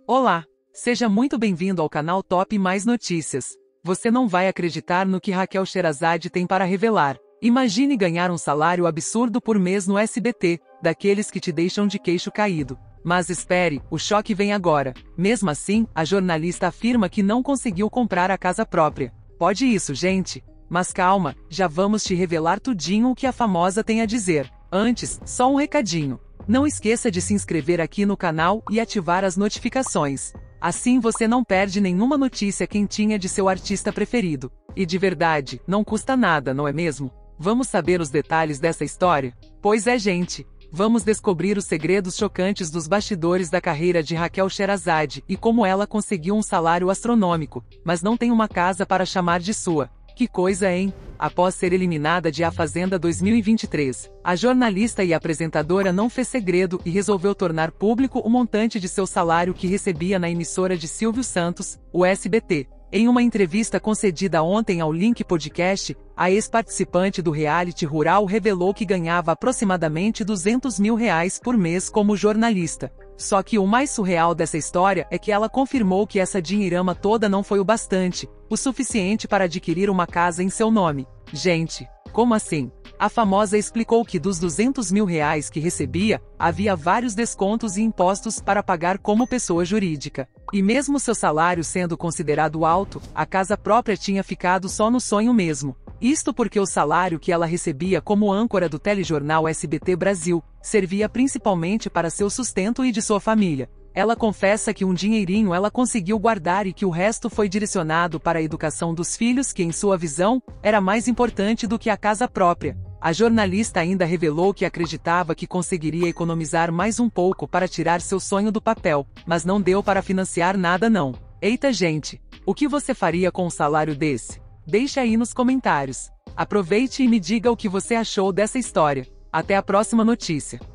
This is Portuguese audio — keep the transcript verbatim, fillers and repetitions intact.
Olá! Seja muito bem-vindo ao canal Top Mais Notícias. Você não vai acreditar no que Raquel Sherazade tem para revelar. Imagine ganhar um salário absurdo por mês no S B T, daqueles que te deixam de queixo caído. Mas espere, o choque vem agora. Mesmo assim, a jornalista afirma que não conseguiu comprar a casa própria. Pode isso, gente? Mas calma, já vamos te revelar tudinho o que a famosa tem a dizer. Antes, só um recadinho. Não esqueça de se inscrever aqui no canal e ativar as notificações. Assim você não perde nenhuma notícia quentinha de seu artista preferido. E de verdade, não custa nada, não é mesmo? Vamos saber os detalhes dessa história? Pois é, gente! Vamos descobrir os segredos chocantes dos bastidores da carreira de Raquel Sherazade e como ela conseguiu um salário astronômico, mas não tem uma casa para chamar de sua. Que coisa, hein? Após ser eliminada de A Fazenda dois mil e vinte e três, a jornalista e apresentadora não fez segredo e resolveu tornar público o montante de seu salário que recebia na emissora de Silvio Santos, o S B T. Em uma entrevista concedida ontem ao Link Podcast, a ex-participante do reality rural revelou que ganhava aproximadamente duzentos mil reais por mês como jornalista. Só que o mais surreal dessa história é que ela confirmou que essa dinheirama toda não foi o bastante, o suficiente para adquirir uma casa em seu nome. Gente, como assim? A famosa explicou que dos duzentos mil reais que recebia, havia vários descontos e impostos para pagar como pessoa jurídica. E mesmo seu salário sendo considerado alto, a casa própria tinha ficado só no sonho mesmo. Isto porque o salário que ela recebia como âncora do telejornal S B T Brasil, servia principalmente para seu sustento e de sua família. Ela confessa que um dinheirinho ela conseguiu guardar e que o resto foi direcionado para a educação dos filhos que, em sua visão, era mais importante do que a casa própria. A jornalista ainda revelou que acreditava que conseguiria economizar mais um pouco para tirar seu sonho do papel, mas não deu para financiar nada não. Eita gente, o que você faria com um salário desse? Deixe aí nos comentários. Aproveite e me diga o que você achou dessa história. Até a próxima notícia.